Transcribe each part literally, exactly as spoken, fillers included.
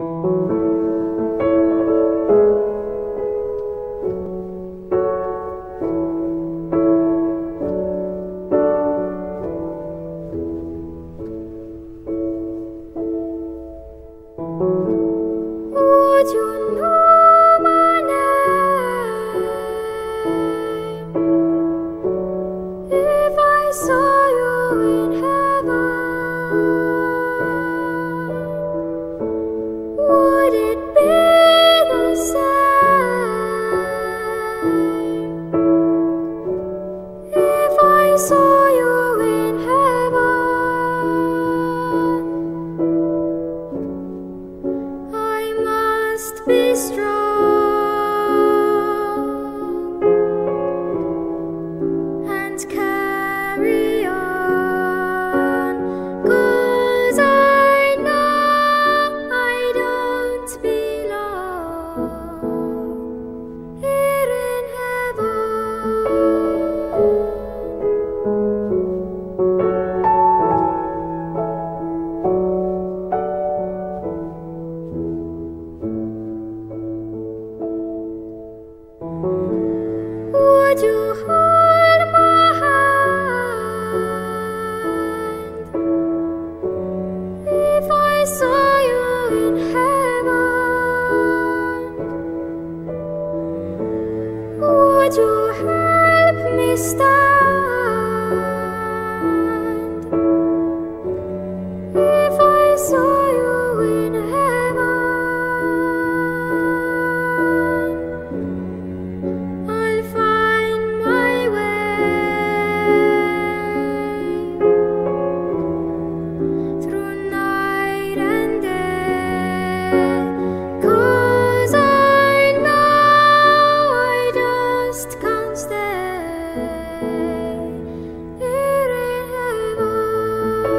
Would you know my name if I saw you in heaven? Would it be the same if I saw you in heaven? I must be strong and carry on, 'cause I know I don't belong here in heaven. Would you hold my hand if I saw you in heaven? Would you help me stand if I saw you in heaven? I'll find my way through night and day, 'cause I know I just can't stay here in heaven.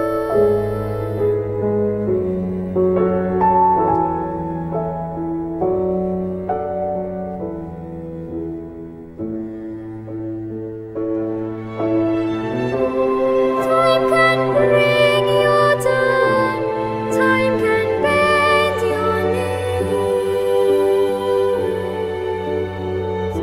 Time can bring you down, time can bend your knees.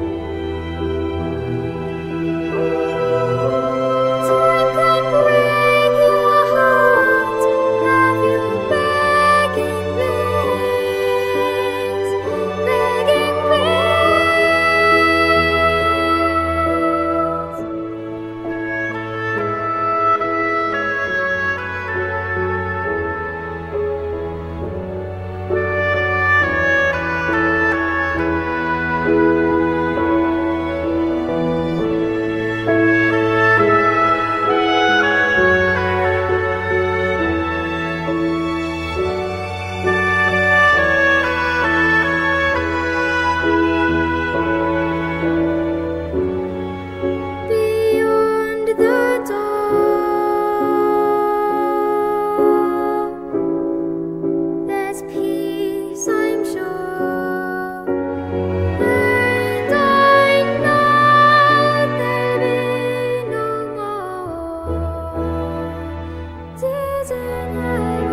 Time can break your heart, have you begging please, begging please. Beyond the door, there's peace, I'm sure, and I know there'll be no more tears in heaven.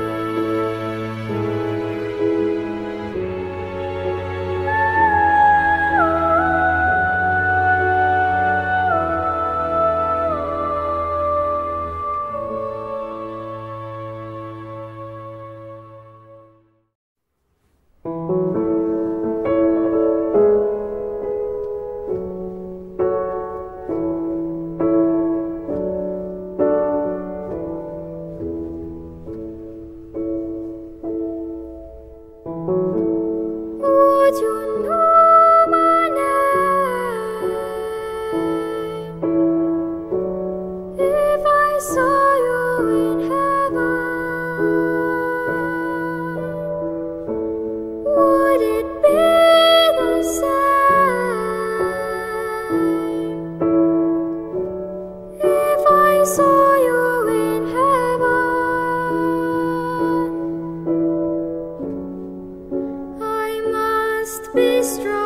Would you know my name if I saw you in heaven? Would it be the same if I saw you in heaven? I must be strong